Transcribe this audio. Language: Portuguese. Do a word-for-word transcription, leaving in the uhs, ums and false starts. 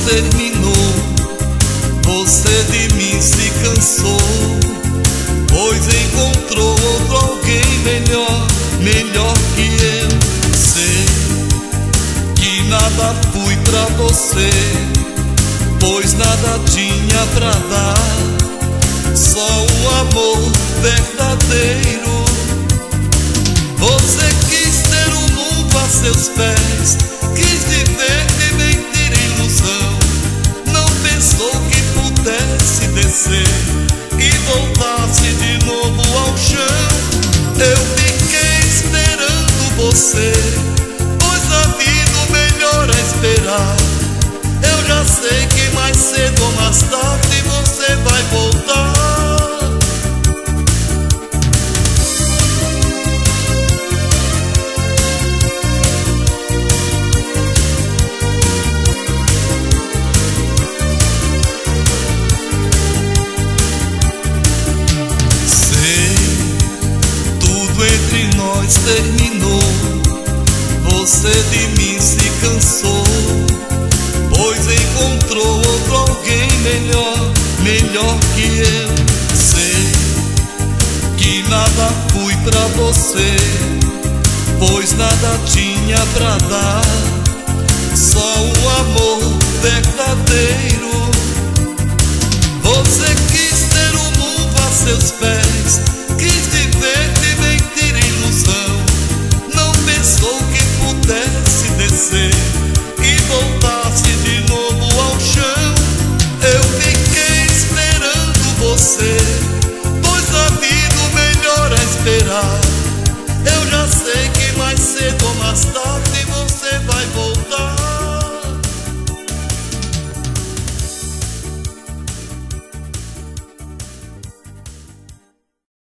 terminou, você de mim se cansou, pois encontrou outro alguém melhor, melhor que eu. Sei que nada fui pra você, pois nada tinha pra dar, só um amor verdadeiro. Você quis ter o mundo a seus pés, quis viver de mentira e ilusão, não pensou que pudesse descer e voltasse de novo ao chão. Eu fiquei esperando você, pois a vida o melhor é esperar. Eu já sei que mais cedo ou mais tarde você vai voltar. Terminou, você de mim se cansou, pois encontrou outro alguém melhor, melhor que eu. Sei que nada fui pra você, pois nada tinha pra dar, só um amor verdadeiro. Você quis ter o mundo a seus pés, quis viver de mentira e ilusão, não pensou que pudesse descer e voltasse de novo ao chão. Eu fiquei esperando você, pois a vida o melhor é esperar. Eu já sei que mais cedo ou mais tarde você vai